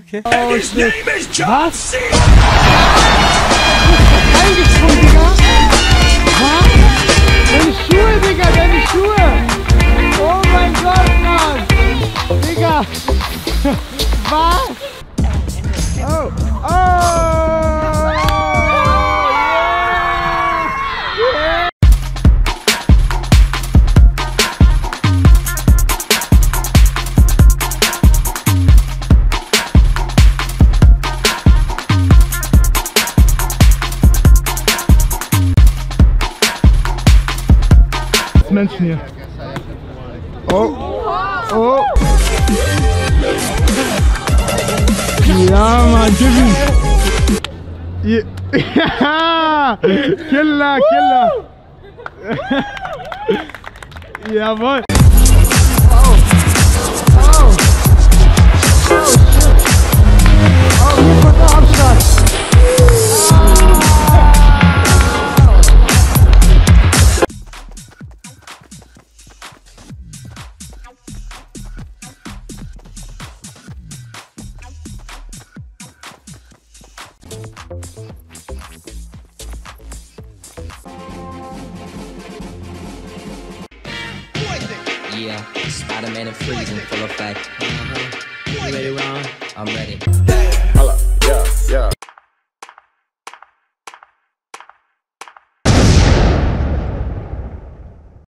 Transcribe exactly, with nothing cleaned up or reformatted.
okay. And his name is John C. Eingesprungen, Digga! Was? Deine Schuhe, Digga, deine Schuhe! Oh mein Gott, Mann! Digga! Was? Oh! Oh! Yeah! Menschen hier. Oh, oh. Ja, Mann, gib ihn. Ja, Killer, Killer. Jawohl. Oh. Oh. Oh, shit. Oh, hier kommt der Abstand. Yeah, Spider-Man and Freeze in full effect. Uh-huh. You ready, Ron? I'm ready. Holla, yeah, yeah.